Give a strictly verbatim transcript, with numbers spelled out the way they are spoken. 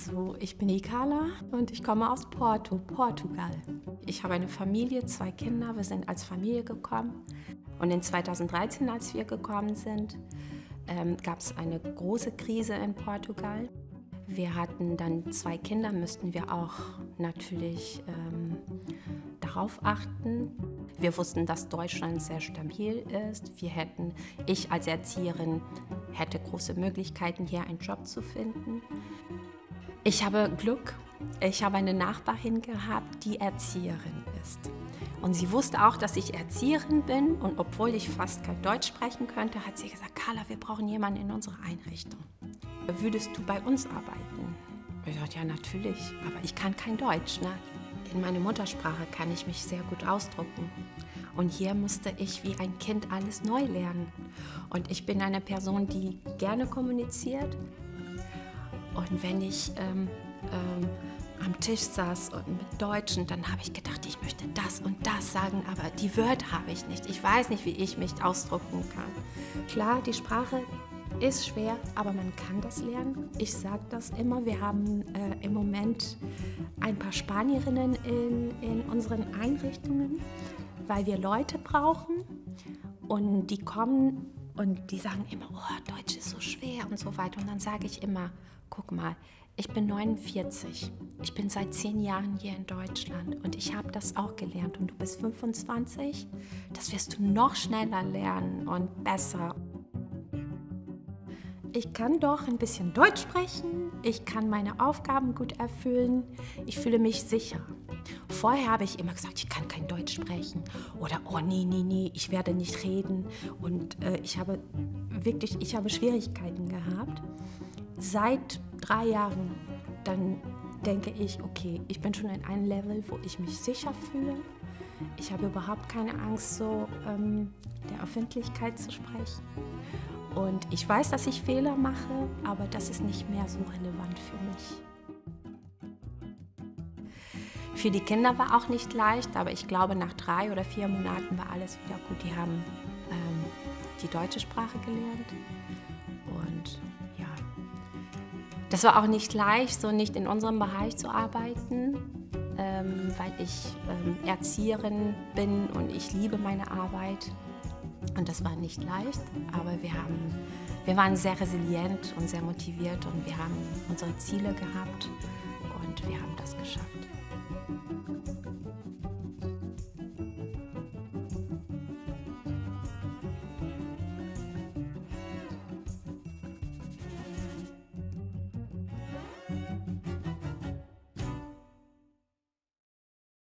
Also, ich bin die Carla und ich komme aus Porto, Portugal. Ich habe eine Familie, zwei Kinder. Wir sind als Familie gekommen. Und in zweitausenddreizehn, als wir gekommen sind, ähm, gab es eine große Krise in Portugal. Wir hatten dann zwei Kinder, müssten wir auch natürlich ähm, darauf achten. Wir wussten, dass Deutschland sehr stabil ist. Wir hätten, ich als Erzieherin hätte große Möglichkeiten, hier einen Job zu finden. Ich habe Glück. Ich habe eine Nachbarin gehabt, die Erzieherin ist. Und sie wusste auch, dass ich Erzieherin bin. Und obwohl ich fast kein Deutsch sprechen könnte, hat sie gesagt, Carla, wir brauchen jemanden in unserer Einrichtung. Würdest du bei uns arbeiten? Ich sagte, ja, natürlich, aber ich kann kein Deutsch. Ne? In meiner Muttersprache kann ich mich sehr gut ausdrücken. Und hier musste ich wie ein Kind alles neu lernen. Und ich bin eine Person, die gerne kommuniziert. Und wenn ich ähm, ähm, am Tisch saß und mit Deutschen, dann habe ich gedacht, ich möchte das und das sagen, aber die Wörter habe ich nicht. Ich weiß nicht, wie ich mich ausdrücken kann. Klar, die Sprache ist schwer, aber man kann das lernen. Ich sage das immer, wir haben äh, im Moment ein paar Spanierinnen in, in unseren Einrichtungen, weil wir Leute brauchen und die kommen und die sagen immer, oh, Deutsch ist so schwer und so weiter. Und dann sage ich immer, guck mal, ich bin neunundvierzig, ich bin seit zehn Jahren hier in Deutschland und ich habe das auch gelernt und du bist fünfundzwanzig, das wirst du noch schneller lernen und besser. Ich kann doch ein bisschen Deutsch sprechen, ich kann meine Aufgaben gut erfüllen, ich fühle mich sicher. Vorher habe ich immer gesagt, ich kann kein Deutsch sprechen oder oh nee, nee, nee, ich werde nicht reden und äh, ich habe wirklich, ich habe Schwierigkeiten gehabt. Seit drei Jahren, dann denke ich, okay, ich bin schon in einem Level, wo ich mich sicher fühle. Ich habe überhaupt keine Angst, so ähm, der Öffentlichkeit zu sprechen. Und ich weiß, dass ich Fehler mache, aber das ist nicht mehr so relevant für mich. Für die Kinder war auch nicht leicht, aber ich glaube, nach drei oder vier Monaten war alles wieder gut. Die haben ähm, die deutsche Sprache gelernt und ja, das war auch nicht leicht, so nicht in unserem Bereich zu arbeiten, ähm, weil ich ähm, Erzieherin bin und ich liebe meine Arbeit. Und das war nicht leicht, aber wir, haben, wir waren sehr resilient und sehr motiviert und wir haben unsere Ziele gehabt und wir haben das geschafft.